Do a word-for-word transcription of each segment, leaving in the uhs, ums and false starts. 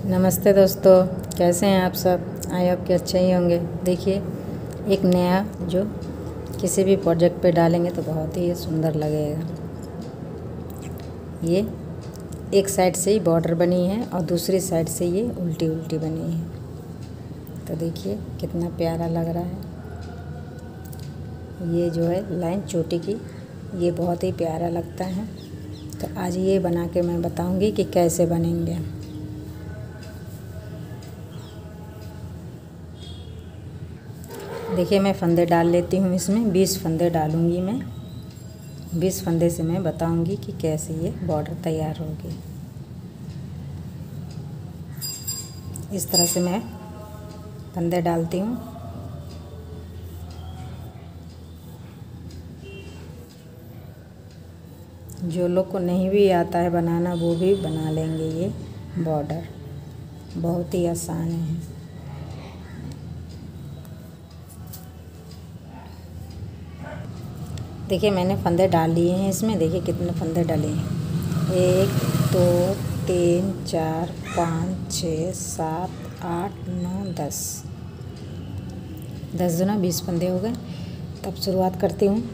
नमस्ते दोस्तों, कैसे हैं आप सब। आई होप कि अच्छे ही होंगे। देखिए, एक नया जो किसी भी प्रोजेक्ट पे डालेंगे तो बहुत ही सुंदर लगेगा। ये एक साइड से ही बॉर्डर बनी है और दूसरी साइड से ये उल्टी उल्टी बनी है। तो देखिए कितना प्यारा लग रहा है। ये जो है लाइन चोटी की, ये बहुत ही प्यारा लगता है। तो आज ये बना के मैं बताऊंगी कि कैसे बनेंगे। देखिए, मैं फंदे डाल लेती हूँ। इसमें बीस फंदे डालूँगी मैं। बीस फंदे से मैं बताऊँगी कि कैसे ये बॉर्डर तैयार होगी। इस तरह से मैं फंदे डालती हूँ। जो लोग को नहीं भी आता है बनाना वो भी बना लेंगे। ये बॉर्डर बहुत ही आसान है। देखिए, मैंने फंदे डाल लिए हैं इसमें। देखिए कितने फंदे डले हैं। एक, दो, तीन, चार, पाँच, छः, सात, आठ, नौ, दस। दस दुना बीस फंदे हो गए। तब शुरुआत करती हूँ।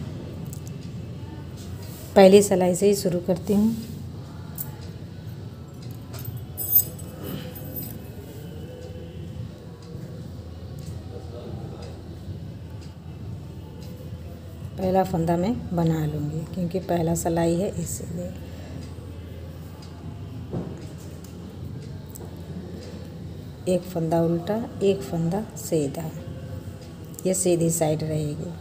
पहली सिलाई से ही शुरू करती हूँ। पहला फंदा मैं बना लूँगी क्योंकि पहला सिलाई है, इसीलिए। एक फंदा उल्टा, एक फंदा सीधा। ये सीधी साइड रहेगी।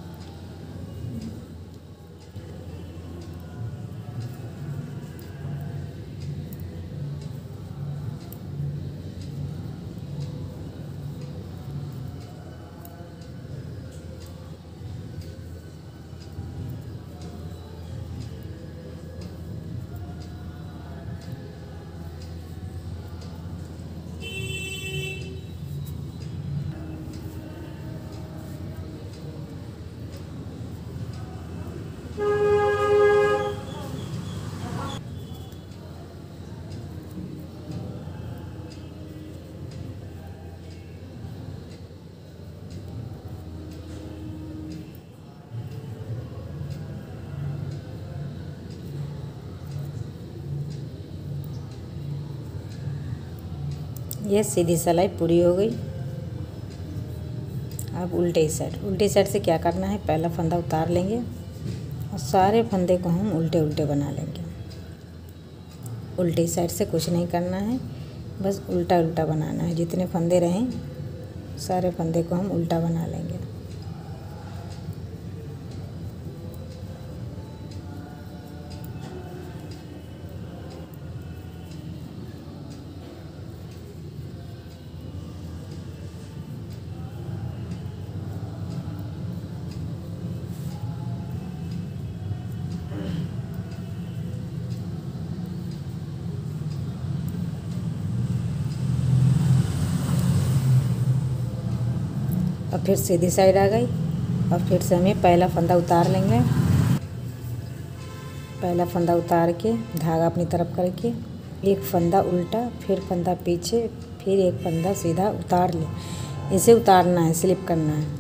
ये सीधी सिलाई पूरी हो गई। अब उल्टे साइड उल्टी साइड से क्या करना है, पहला फंदा उतार लेंगे और सारे फंदे को हम उल्टे उल्टे बना लेंगे। उल्टी साइड से कुछ नहीं करना है, बस उल्टा उल्टा बनाना है। जितने फंदे रहें सारे फंदे को हम उल्टा बना लेंगे। और फिर सीधी साइड आ गई और फिर से हमें पहला फंदा उतार लेंगे। पहला फंदा उतार के धागा अपनी तरफ करके एक फंदा उल्टा, फिर फंदा पीछे, फिर एक फंदा सीधा उतार ले। इसे उतारना है, स्लिप करना है।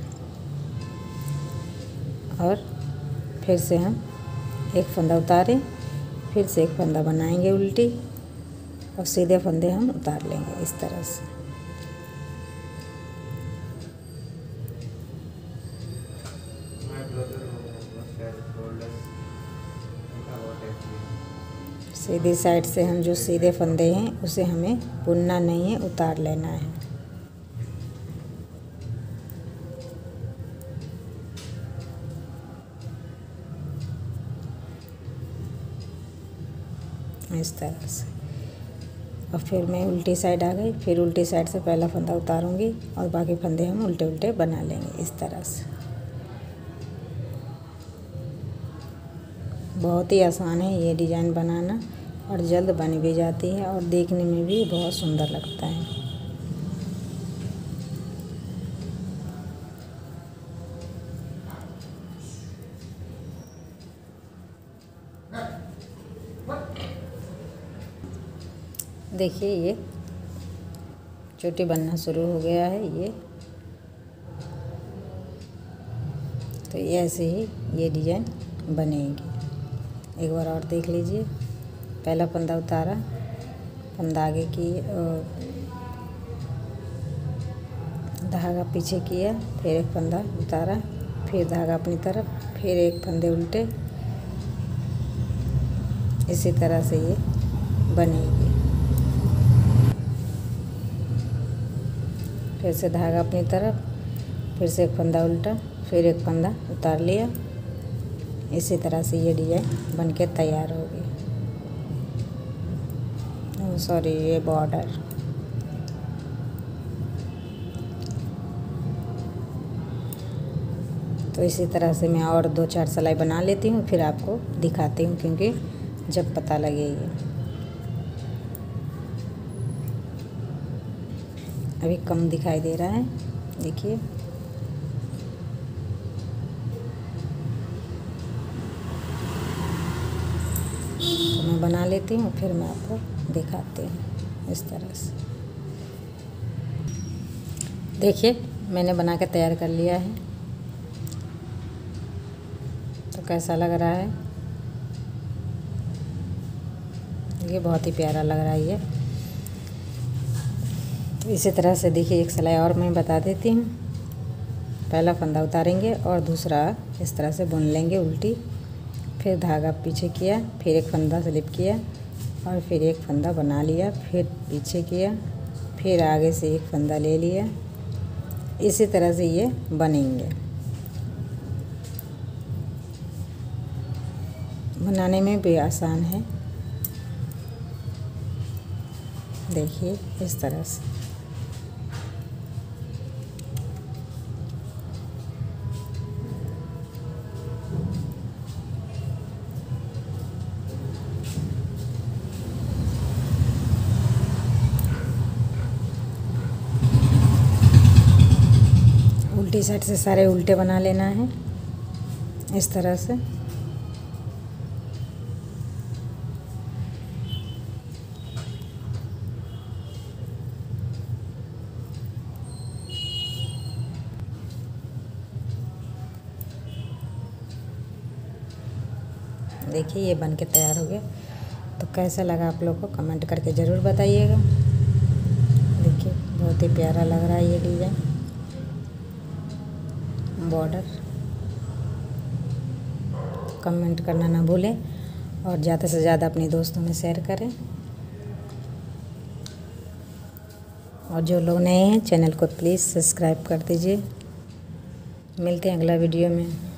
और फिर से हम एक फंदा उतारे, फिर से एक फंदा बनाएंगे उल्टी और सीधे फंदे हम उतार लेंगे इस तरह से। सीधी साइड से हम जो सीधे फंदे हैं उसे हमें बुनना नहीं है, उतार लेना है। इस तरह से। और फिर मैं उल्टी साइड आ गई। फिर उल्टी साइड से पहला फंदा उतारूंगी और बाकी फंदे हम उल्टे उल्टे बना लेंगे इस तरह से। बहुत ही आसान है ये डिज़ाइन बनाना और जल्द बन भी जाती है और देखने में भी बहुत सुंदर लगता है। देखिए, ये चोटी बनना शुरू हो गया है ये। तो ऐसे ही ये डिजाइन बनेगी। एक बार और देख लीजिए। पहला फंदा उतारा, फंदा आगे की धागा पीछे किया, फिर एक फंदा उतारा, फिर धागा अपनी तरफ, फिर एक फंदे उल्टे। इसी तरह से ये बनेगी। फिर से धागा अपनी तरफ, फिर से एक फंदा उल्टा, फिर एक फंदा उतार लिया। इसी तरह से ये डिजाइन बनके तैयार होगी। सॉरी, ये बॉर्डर। तो इसी तरह से मैं और दो चार सिलाई बना लेती हूँ, फिर आपको दिखाती हूँ, क्योंकि जब पता लगेगी। अभी कम दिखाई दे रहा है, देखिए। तो मैं बना लेती हूँ, फिर मैं आपको दिखाती हूँ इस तरह से। देखिए, मैंने बना के तैयार कर लिया है। तो कैसा लग रहा है? ये बहुत ही प्यारा लग रहा है ये। तो इसी तरह से देखिए, एक सिलाई और मैं बता देती हूँ। पहला फंदा उतारेंगे और दूसरा इस तरह से बुन लेंगे उल्टी। फिर धागा पीछे किया, फिर एक फंदा स्लिप किया और फिर एक फंदा बना लिया, फिर पीछे किया, फिर आगे से एक फंदा ले लिया। इसी तरह से ये बनेंगे। बनाने में भी आसान है। देखिए इस तरह से। उल्टी साइड से सारे उल्टे बना लेना है इस तरह से। देखिए ये बन के तैयार हो गया। तो कैसा लगा आप लोग को कमेंट करके ज़रूर बताइएगा। देखिए बहुत ही प्यारा लग रहा है ये डिज़ाइन, बॉर्डर। कमेंट करना ना भूलें और ज़्यादा से ज़्यादा अपने दोस्तों में शेयर करें। और जो लोग नए हैं चैनल को प्लीज़ सब्सक्राइब कर दीजिए। मिलते हैं अगला वीडियो में।